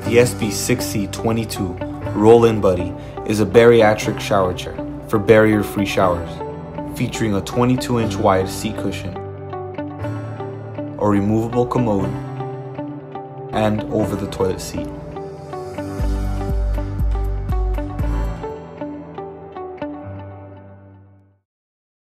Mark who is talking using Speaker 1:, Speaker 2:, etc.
Speaker 1: The SB6c-22 Roll-in Buddy is a bariatric shower chair for barrier-free showers, featuring a 22-inch wide seat cushion, a removable commode, and over-the-toilet seat.